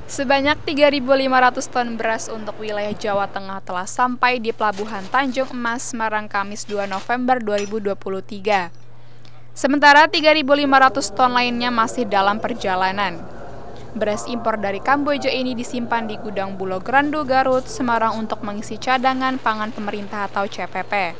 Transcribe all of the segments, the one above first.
Sebanyak 3.500 ton beras untuk wilayah Jawa Tengah telah sampai di Pelabuhan Tanjung Emas, Semarang, Kamis 2 November 2023. Sementara 3.500 ton lainnya masih dalam perjalanan. Beras impor dari Kamboja ini disimpan di gudang Bulog Randu, Garut, Semarang untuk mengisi cadangan pangan pemerintah atau CPP.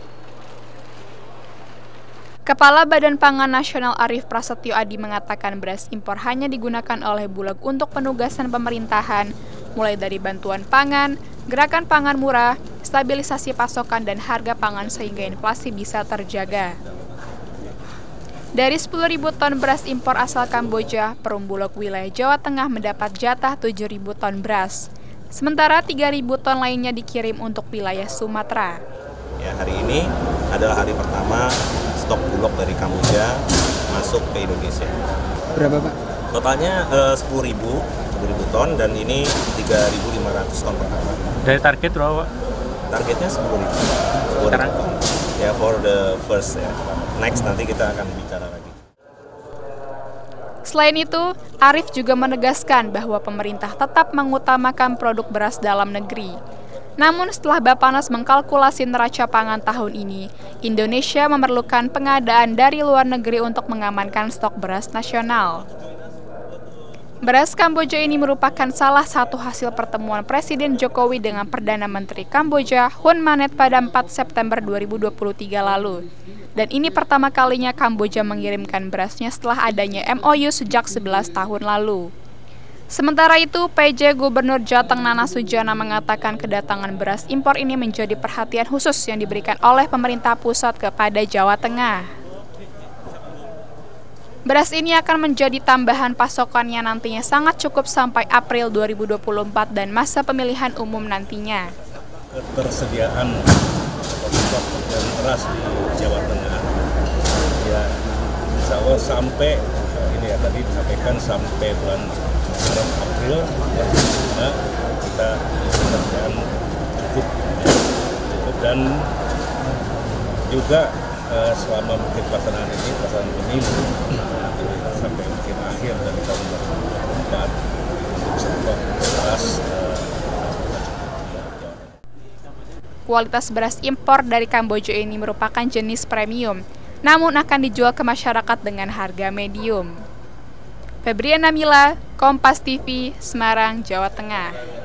Kepala Badan Pangan Nasional Arief Prasetyo Adi mengatakan beras impor hanya digunakan oleh Bulog untuk penugasan pemerintahan, mulai dari bantuan pangan, gerakan pangan murah, stabilisasi pasokan dan harga pangan sehingga inflasi bisa terjaga. Dari 10.000 ton beras impor asal Kamboja, Perum Bulog wilayah Jawa Tengah mendapat jatah 7.000 ton beras. Sementara 3.000 ton lainnya dikirim untuk wilayah Sumatera. Ya, hari ini adalah hari pertama stok Bulog dari Kamboja masuk ke Indonesia. Berapa, Pak? Totalnya 10.000 ton dan ini 3.500 ton pertama. Dari target berapa, Pak? Targetnya 10.000 Sekarang? ton. Ya, for the first ya. Next nanti kita akan bicara lagi. Selain itu, Arief juga menegaskan bahwa pemerintah tetap mengutamakan produk beras dalam negeri. Namun setelah Bappenas mengkalkulasi neraca pangan tahun ini, Indonesia memerlukan pengadaan dari luar negeri untuk mengamankan stok beras nasional. Beras Kamboja ini merupakan salah satu hasil pertemuan Presiden Jokowi dengan Perdana Menteri Kamboja Hun Manet pada 4 September 2023 lalu. Dan ini pertama kalinya Kamboja mengirimkan berasnya setelah adanya MOU sejak 11 tahun lalu. Sementara itu, PJ Gubernur Jateng Nana Sujana mengatakan kedatangan beras impor ini menjadi perhatian khusus yang diberikan oleh pemerintah pusat kepada Jawa Tengah. Beras ini akan menjadi tambahan pasokannya nantinya sangat cukup sampai April 2024 dan masa pemilihan umum nantinya. Ketersediaan stok dan beras di Jawa Tengah, ya insya Allah sampai ini ya tadi disampaikan sampai bulan Maret April ya, kita ketersediaan cukup dan juga selama mungkin pelaksanaan pemilu sampai mungkin akhir dari tahun 2024 untuk stok beras. Kualitas beras impor dari Kamboja ini merupakan jenis premium, namun akan dijual ke masyarakat dengan harga medium. Febriana Mila, Kompas TV, Semarang, Jawa Tengah.